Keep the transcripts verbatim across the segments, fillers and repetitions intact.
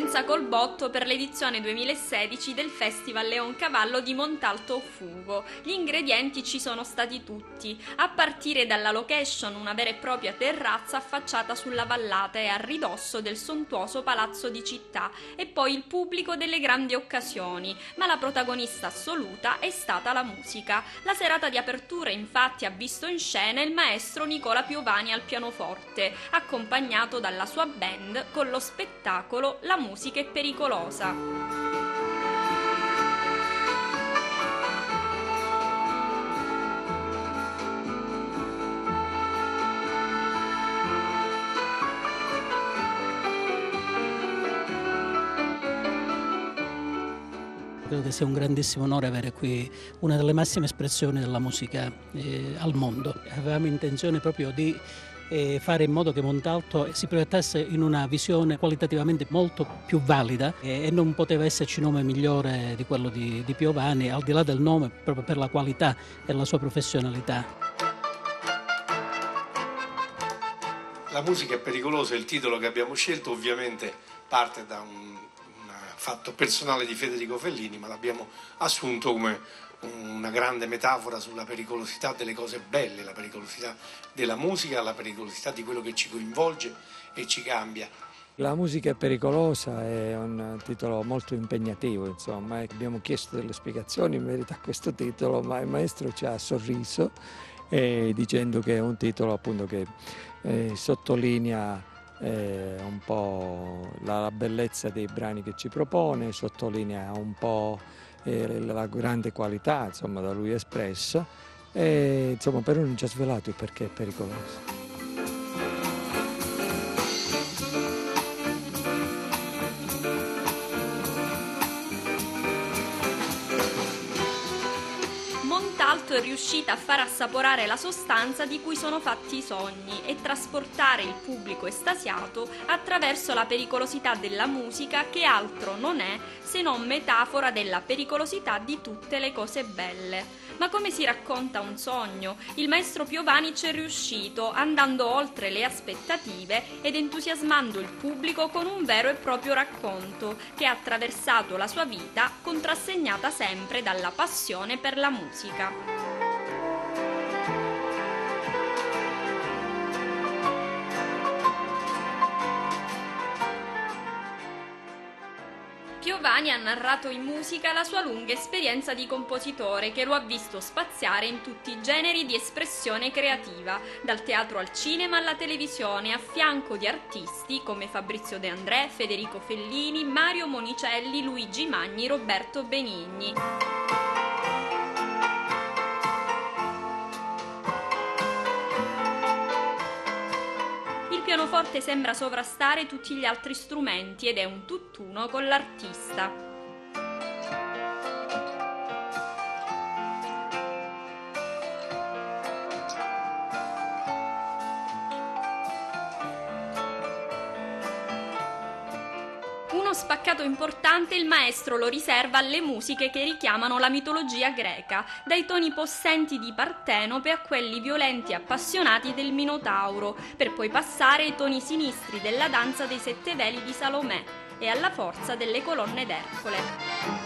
partenza col botto per l'edizione duemilasedici del Festival Leoncavallo di Montalto Fugo. Gli ingredienti ci sono stati tutti, a partire dalla location, una vera e propria terrazza affacciata sulla vallata e a ridosso del sontuoso palazzo di città, e poi il pubblico delle grandi occasioni, ma la protagonista assoluta è stata la musica. La serata di apertura infatti ha visto in scena il maestro Nicola Piovani al pianoforte, accompagnato dalla sua band con lo spettacolo La musica è pericolosa. Credo che sia un grandissimo onore avere qui una delle massime espressioni della musica eh, al mondo. Avevamo intenzione proprio di eh, fare in modo che Montalto si proiettasse in una visione qualitativamente molto più valida eh, e non poteva esserci nome migliore di quello di, di Piovani, al di là del nome, proprio per la qualità e la sua professionalità. La musica è pericolosa, il titolo che abbiamo scelto ovviamente parte da un fatto personale di Federico Fellini, ma l'abbiamo assunto come una grande metafora sulla pericolosità delle cose belle, la pericolosità della musica, la pericolosità di quello che ci coinvolge e ci cambia. La musica è pericolosa è un titolo molto impegnativo, insomma, abbiamo chiesto delle spiegazioni in merito a questo titolo, ma il maestro ci ha sorriso eh, dicendo che è un titolo appunto che eh, sottolinea Eh, un po' la, la bellezza dei brani che ci propone, sottolinea un po' eh, la grande qualità, insomma, da lui espressa, e insomma, però non ci ha svelato il perché è pericoloso. Montalto è riuscita a far assaporare la sostanza di cui sono fatti i sogni e trasportare il pubblico estasiato attraverso la pericolosità della musica, che altro non è se non metafora della pericolosità di tutte le cose belle. Ma come si racconta un sogno? Il maestro Piovani ci è riuscito, andando oltre le aspettative ed entusiasmando il pubblico con un vero e proprio racconto che ha attraversato la sua vita, contrassegnata sempre dalla passione per la musica. Piovani ha narrato in musica la sua lunga esperienza di compositore, che lo ha visto spaziare in tutti i generi di espressione creativa, dal teatro al cinema alla televisione, a fianco di artisti come Fabrizio De André, Federico Fellini, Mario Monicelli, Luigi Magni, Roberto Benigni. Il pianoforte sembra sovrastare tutti gli altri strumenti ed è un tutt'uno con l'artista. Uno spaccato importante il maestro lo riserva alle musiche che richiamano la mitologia greca, dai toni possenti di Partenope a quelli violenti e appassionati del Minotauro, per poi passare ai toni sinistri della danza dei sette veli di Salomè e alla forza delle colonne d'Ercole.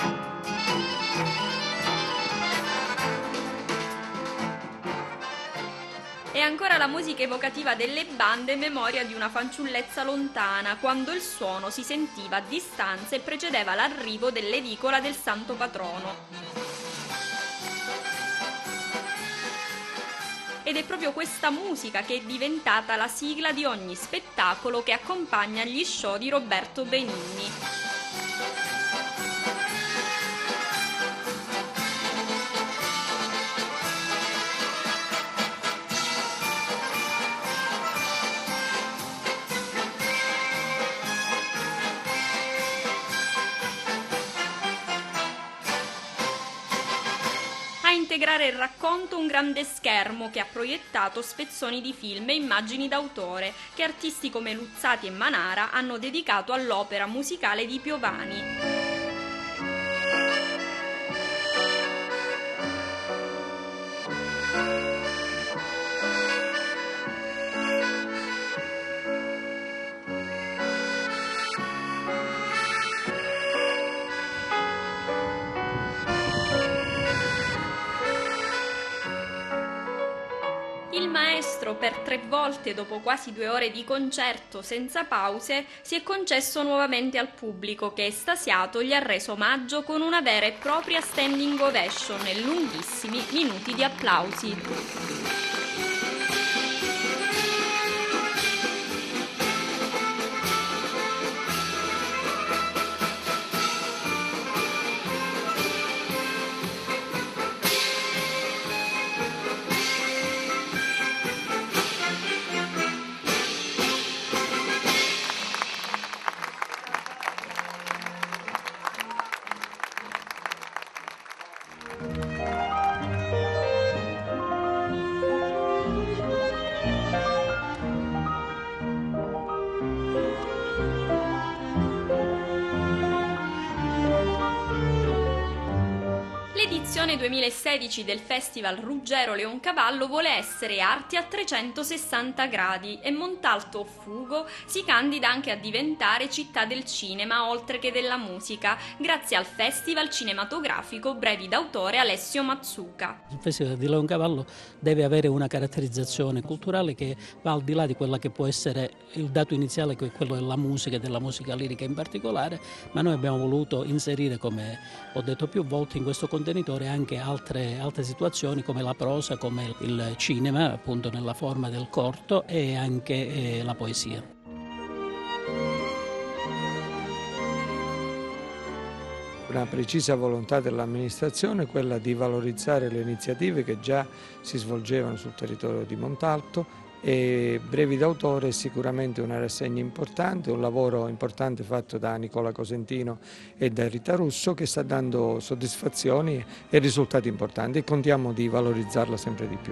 E ancora la musica evocativa delle bande, memoria di una fanciullezza lontana, quando il suono si sentiva a distanza e precedeva l'arrivo dell'edicola del santo patrono. Ed è proprio questa musica che è diventata la sigla di ogni spettacolo che accompagna gli show di Roberto Benigni. A integrare il racconto un grande schermo che ha proiettato spezzoni di film e immagini d'autore che artisti come Luzzati e Manara hanno dedicato all'opera musicale di Piovani. teatro per tre volte dopo quasi due ore di concerto senza pause si è concesso nuovamente al pubblico che, estasiato, gli ha reso omaggio con una vera e propria standing ovation e lunghissimi minuti di applausi. L'edizione duemilasedici del Festival Ruggero Leoncavallo vuole essere arti a trecentosessanta gradi e Montalto Fugo si candida anche a diventare città del cinema oltre che della musica, grazie al Festival cinematografico Brevi d'autore Alessio Mazzuca. Il Festival di Leoncavallo deve avere una caratterizzazione culturale che va al di là di quella che può essere il dato iniziale, che è quello della musica e della musica lirica in particolare, ma noi abbiamo voluto inserire, come ho detto più volte, in questo contenitore anche altre, altre situazioni come la prosa, come il cinema, appunto nella forma del corto, e anche eh, la poesia. Una precisa volontà dell'amministrazione è quella di valorizzare le iniziative che già si svolgevano sul territorio di Montalto, e Brevi d'autore è sicuramente una rassegna importante, un lavoro importante fatto da Nicola Cosentino e da Rita Russo, che sta dando soddisfazioni e risultati importanti, e contiamo di valorizzarla sempre di più.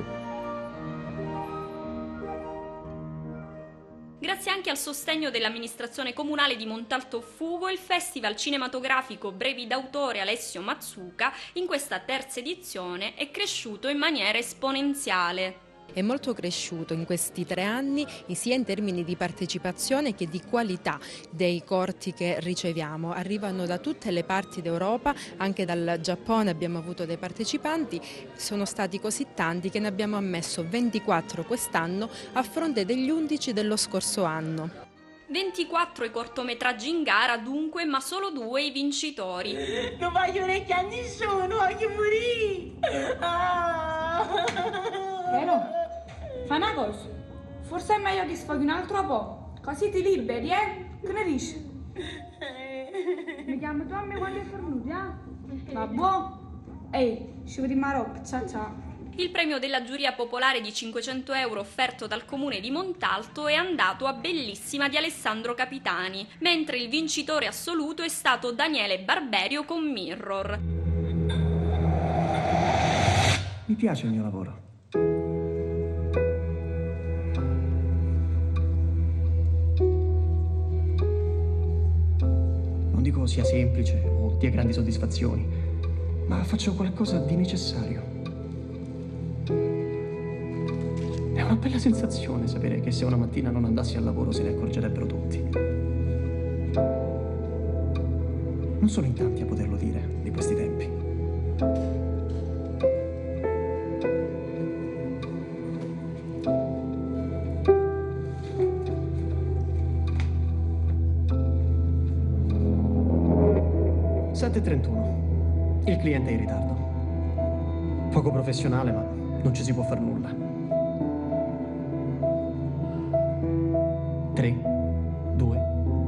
Grazie anche al sostegno dell'amministrazione comunale di Montalto Fugo, il Festival cinematografico Brevi d'autore Alessio Mazzuca in questa terza edizione è cresciuto in maniera esponenziale. È molto cresciuto in questi tre anni sia in termini di partecipazione che di qualità dei corti che riceviamo. Arrivano da tutte le parti d'Europa, anche dal Giappone abbiamo avuto dei partecipanti, sono stati così tanti che ne abbiamo ammesso ventiquattro quest'anno a fronte degli undici dello scorso anno. ventiquattro i cortometraggi in gara dunque, ma solo due i vincitori. Non voglio orecchie a nessuno, voglio morire! Ah. Vero? Fa una cosa, forse è meglio che sfoghi un altro po', così ti liberi, eh? Che ne dici? Mi chiamo tu a me quando è fornuti, eh? Va buono? Ehi, ci vediamo a roba, ciao ciao. Il premio della giuria popolare di cinquecento euro offerto dal comune di Montalto è andato a Bellissima di Alessandro Capitani, mentre il vincitore assoluto è stato Daniele Barberio con Mirror. Mi piace il mio lavoro. Non dico sia semplice o dia grandi soddisfazioni, ma faccio qualcosa di necessario. È una bella sensazione sapere che se una mattina non andassi al lavoro se ne accorgerebbero tutti. Non sono in tanti a poterlo dire di questi tempi. sette e trentuno. Il cliente è in ritardo. Poco professionale, ma non ci si può far nulla. tre, due,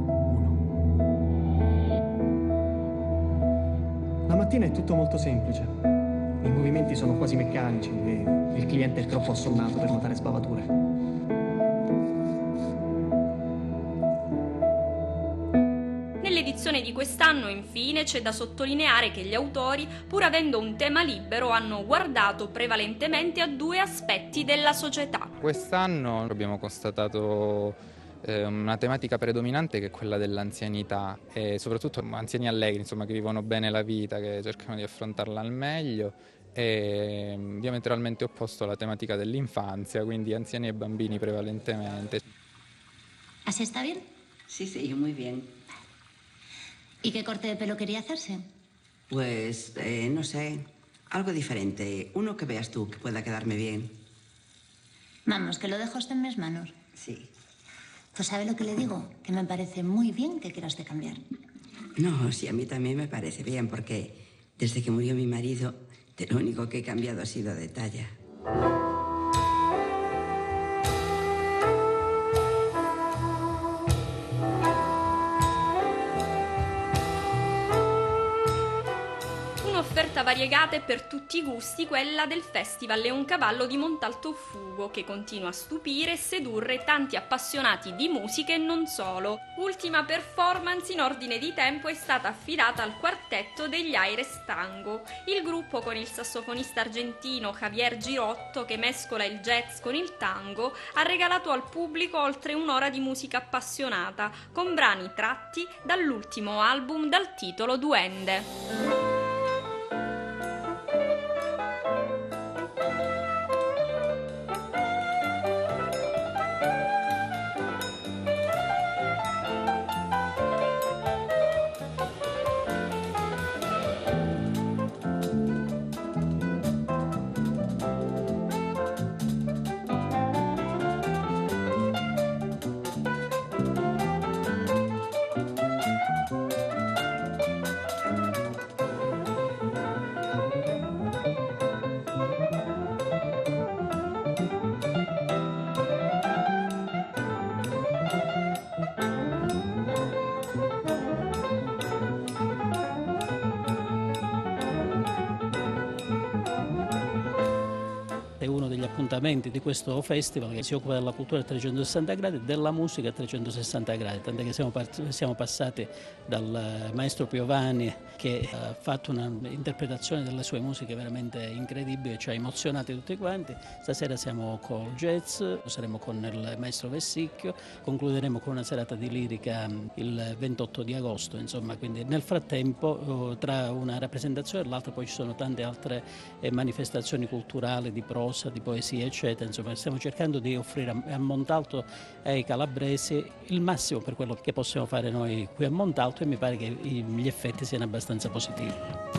uno. La mattina è tutto molto semplice. I movimenti sono quasi meccanici e il cliente è troppo assonnato per notare sbavature. Nell'edizione di quest'anno, infine, c'è da sottolineare che gli autori, pur avendo un tema libero, hanno guardato prevalentemente a due aspetti della società. Quest'anno abbiamo constatato eh, una tematica predominante, che è quella dell'anzianità, e soprattutto anziani allegri, insomma, che vivono bene la vita, che cercano di affrontarla al meglio, e diametralmente opposto alla tematica dell'infanzia, quindi anziani e bambini prevalentemente. ¿Así está bien? Sí, sí, muy bien. ¿Y qué corte de pelo quería hacerse? Pues, eh, no sé, algo diferente. Uno que veas tú que pueda quedarme bien. Vamos, que lo dejo usted en mis manos. Sí. Pues ¿sabe lo que le digo? Que me parece muy bien que quiera usted cambiar. No, sí, a mí también me parece bien, porque desde que murió mi marido, de lo único que he cambiado ha sido de talla. Un'offerta variegata e per tutti i gusti, quella del Festival Leoncavallo di Montalto Fugo, che continua a stupire e sedurre tanti appassionati di musica e non solo. Ultima performance in ordine di tempo è stata affidata al quartetto degli Aires Tango, il gruppo con il sassofonista argentino Javier Girotto, che mescola il jazz con il tango, ha regalato al pubblico oltre un'ora di musica appassionata, con brani tratti dall'ultimo album dal titolo Duende. È uno degli appuntamenti di questo festival che si occupa della cultura a trecentosessanta gradi e della musica a trecentosessanta gradi, tant'è che siamo, siamo passati dal maestro Piovani, che ha fatto un'interpretazione delle sue musiche veramente incredibile, ci ha emozionati tutti quanti. Stasera siamo col jazz, saremo con il maestro Vessicchio, concluderemo con una serata di lirica il ventotto di agosto, insomma, quindi nel frattempo tra una rappresentazione e l'altra poi ci sono tante altre manifestazioni culturali di prosa, di poesia, eccetera. Insomma, stiamo cercando di offrire a Montalto e ai calabresi il massimo per quello che possiamo fare noi qui a Montalto, e mi pare che gli effetti siano abbastanza positivi.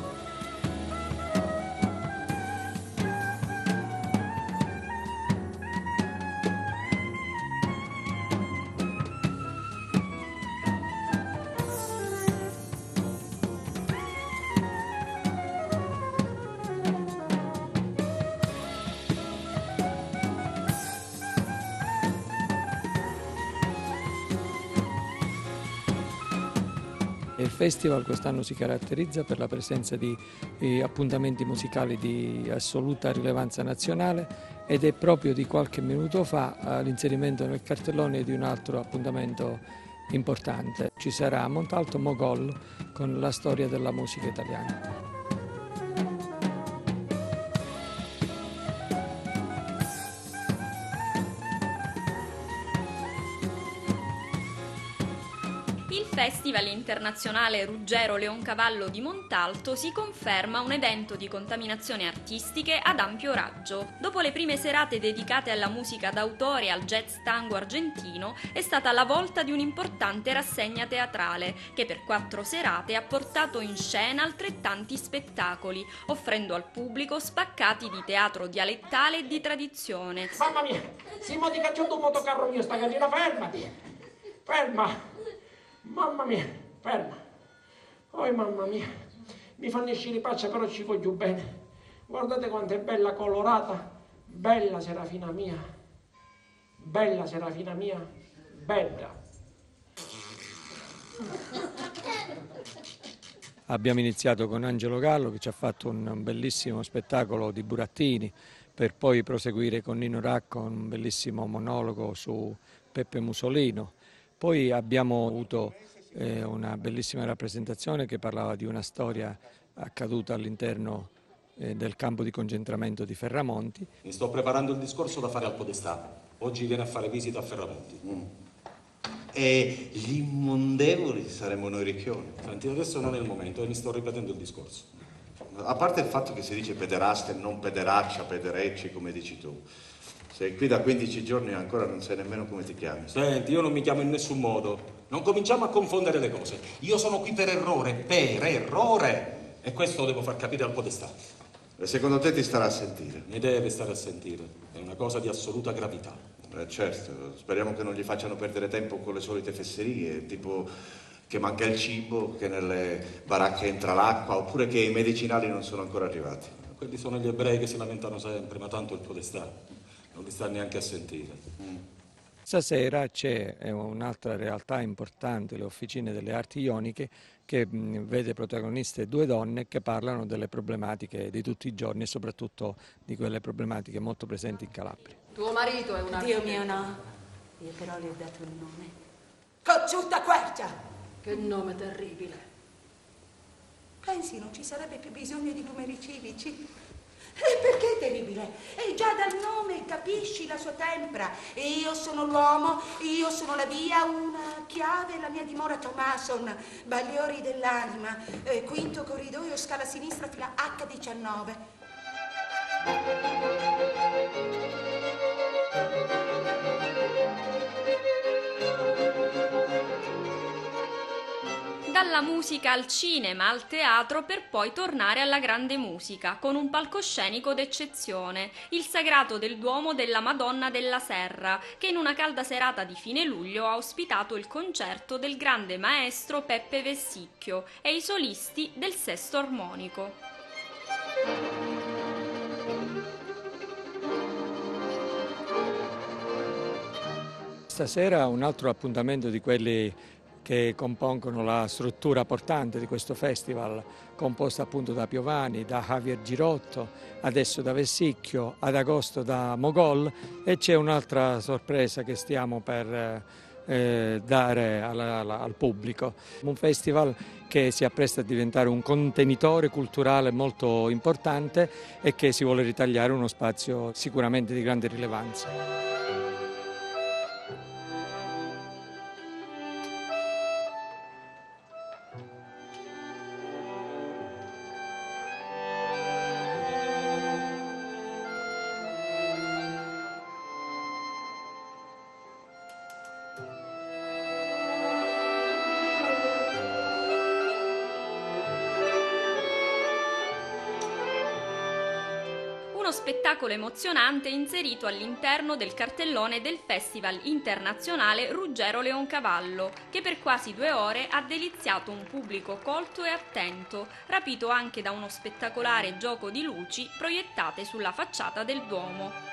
Il festival quest'anno si caratterizza per la presenza di eh, appuntamenti musicali di assoluta rilevanza nazionale, ed è proprio di qualche minuto fa eh, l'inserimento nel cartellone di un altro appuntamento importante. Ci sarà a Montalto Mogol con la storia della musica italiana. Il Festival Internazionale Ruggero Leoncavallo di Montalto si conferma un evento di contaminazioni artistiche ad ampio raggio. Dopo le prime serate dedicate alla musica d'autore e al jazz tango argentino, è stata la volta di un'importante rassegna teatrale che per quattro serate ha portato in scena altrettanti spettacoli, offrendo al pubblico spaccati di teatro dialettale e di tradizione. Mamma mia, Simo ti cacciato un motocarro mio, sta gallina, fermati! Ferma! Mamma mia, ferma. Oh mamma mia, mi fanno uscire paccia, però ci voglio bene. Guardate quanto è bella colorata. Bella Serafina mia. Bella Serafina mia. Bella. Abbiamo iniziato con Angelo Gallo, che ci ha fatto un bellissimo spettacolo di burattini, per poi proseguire con Nino Racco, un bellissimo monologo su Peppe Musolino. Poi abbiamo avuto eh, una bellissima rappresentazione che parlava di una storia accaduta all'interno eh, del campo di concentramento di Ferramonti. Mi sto preparando il discorso da fare al Podestà. Oggi viene a fare visita a Ferramonti. Mm. E gli immondevoli saremmo noi ricchioni. Senti, adesso non è il momento e mi sto ripetendo il discorso. A parte il fatto che si dice pederaste, non pederaccia, pederecci, come dici tu. Sei qui da quindici giorni e ancora non sai nemmeno come ti chiami. Senti, io non mi chiamo in nessun modo. Non cominciamo a confondere le cose. Io sono qui per errore, per errore. E questo lo devo far capire al Podestà. E secondo te ti starà a sentire? Ne deve stare a sentire, è una cosa di assoluta gravità. Eh, certo, speriamo che non gli facciano perdere tempo con le solite fesserie, tipo che manca il cibo, che nelle baracche entra l'acqua, oppure che i medicinali non sono ancora arrivati. Quelli sono gli ebrei che si lamentano sempre, ma tanto il podestà non li sta neanche a sentire. Mm. Stasera c'è un'altra realtà importante, le Officine delle Arti Ioniche, che vede protagoniste due donne che parlano delle problematiche di tutti i giorni e soprattutto di quelle problematiche molto presenti in Calabria. Tuo marito è una... Dio mio no, io però le ho dato il nome. Cocciutta Quercia! Che nome terribile. Pensi non ci sarebbe più bisogno di numeri civici? E perché è terribile? E già dal nome capisci la sua tempra. Io sono l'uomo, io sono la via, una chiave, la mia dimora Tomason, Bagliori dell'anima, eh, quinto corridoio, scala sinistra, fila acca diciannove. Dalla musica al cinema, al teatro, per poi tornare alla grande musica, con un palcoscenico d'eccezione, il Sagrato del Duomo della Madonna della Serra, che in una calda serata di fine luglio ha ospitato il concerto del grande maestro Peppe Vessicchio e i solisti del Sesto Armonico. Stasera un altro appuntamento di quelli che compongono la struttura portante di questo festival, composta appunto da Piovani, da Javier Girotto, adesso da Vessicchio, ad agosto da Mogol, e c'è un'altra sorpresa che stiamo per eh, dare alla, alla, al pubblico. Un festival che si appresta a diventare un contenitore culturale molto importante e che si vuole ritagliare uno spazio sicuramente di grande rilevanza. Uno spettacolo emozionante inserito all'interno del cartellone del Festival Internazionale Ruggero Leoncavallo, che per quasi due ore ha deliziato un pubblico colto e attento, rapito anche da uno spettacolare gioco di luci proiettate sulla facciata del Duomo.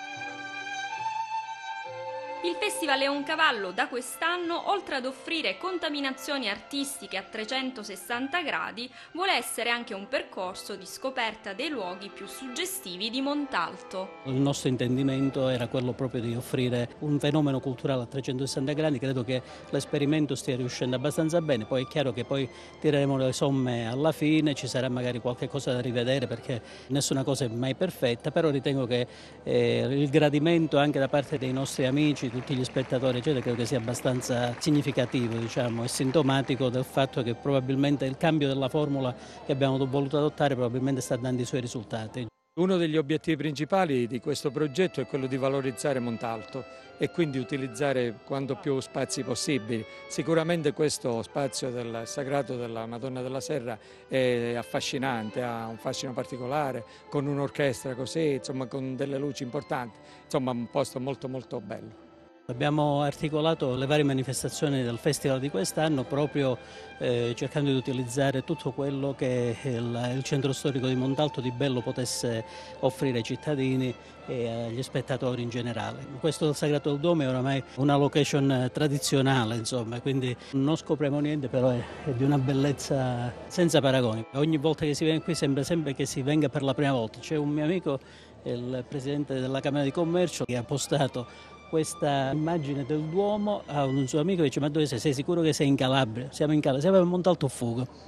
Il Festival Leoncavallo da quest'anno, oltre ad offrire contaminazioni artistiche a trecentosessanta gradi, vuole essere anche un percorso di scoperta dei luoghi più suggestivi di Montalto. Il nostro intendimento era quello proprio di offrire un fenomeno culturale a trecentosessanta gradi, credo che l'esperimento stia riuscendo abbastanza bene, poi è chiaro che poi tireremo le somme alla fine, ci sarà magari qualche cosa da rivedere perché nessuna cosa è mai perfetta, però ritengo che eh, il gradimento anche da parte dei nostri amici, tutti gli spettatori eccetera, credo che sia abbastanza significativo, diciamo, e sintomatico del fatto che probabilmente il cambio della formula che abbiamo voluto adottare probabilmente sta dando i suoi risultati. Uno degli obiettivi principali di questo progetto è quello di valorizzare Montalto e quindi utilizzare quanto più spazi possibili. Sicuramente questo spazio del Sagrato della Madonna della Serra è affascinante, ha un fascino particolare, con un'orchestra così, insomma, con delle luci importanti, insomma un posto molto molto bello. Abbiamo articolato le varie manifestazioni del festival di quest'anno proprio eh, cercando di utilizzare tutto quello che il, il centro storico di Montalto di bello potesse offrire ai cittadini e agli spettatori in generale. Questo del Sagrato del Duomo è oramai una location tradizionale, insomma, quindi non scopriamo niente, però è, è di una bellezza senza paragoni. Ogni volta che si viene qui sembra sempre che si venga per la prima volta. C'è un mio amico, il presidente della Camera di Commercio, che ha postato questa immagine del Duomo a un suo amico e dice: ma dove sei? Sei sicuro che sei in Calabria? Siamo in Calabria, siamo a Montalto Fugo.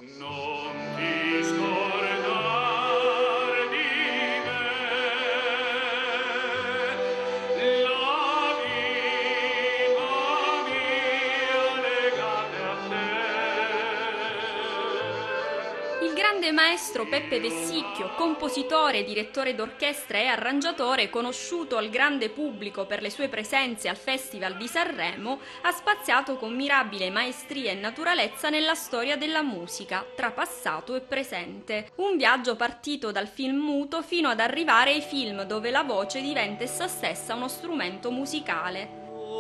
Il grande maestro Peppe Vessicchio, compositore, direttore d'orchestra e arrangiatore, conosciuto al grande pubblico per le sue presenze al Festival di Sanremo, ha spaziato con mirabile maestria e naturalezza nella storia della musica, tra passato e presente. Un viaggio partito dal film muto fino ad arrivare ai film dove la voce diventa essa stessa uno strumento musicale.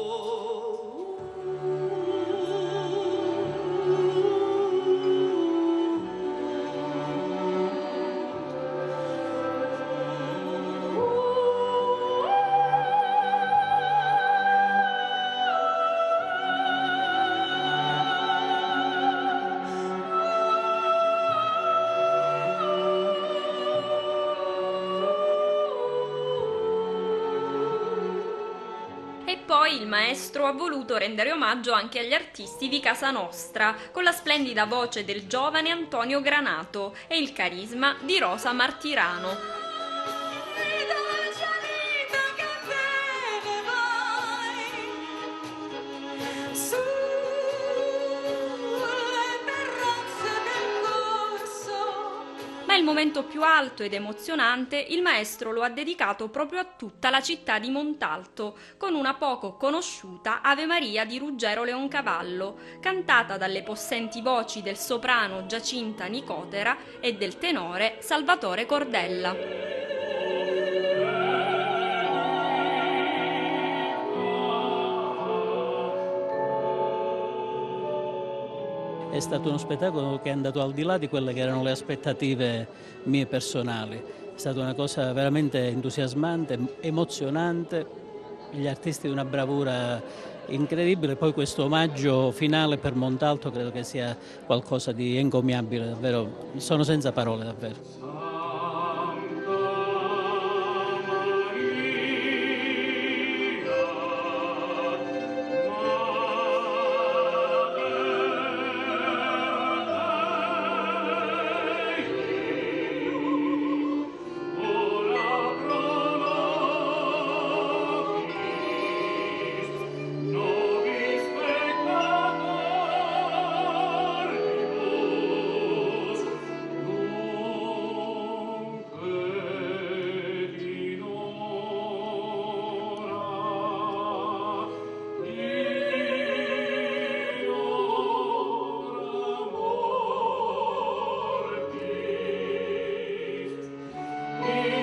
E poi il maestro ha voluto rendere omaggio anche agli artisti di casa nostra, con la splendida voce del giovane Antonio Granato e il carisma di Rosa Martirano. Ma il momento più alto ed emozionante il maestro lo ha dedicato proprio a tutta la città di Montalto, con una poco conosciuta Ave Maria di Ruggero Leoncavallo, cantata dalle possenti voci del soprano Giacinta Nicotera e del tenore Salvatore Cordella. È stato uno spettacolo che è andato al di là di quelle che erano le aspettative mie personali. È stata una cosa veramente entusiasmante, emozionante, gli artisti di una bravura incredibile. Poi questo omaggio finale per Montalto credo che sia qualcosa di encomiabile, davvero, sono senza parole davvero. Yeah.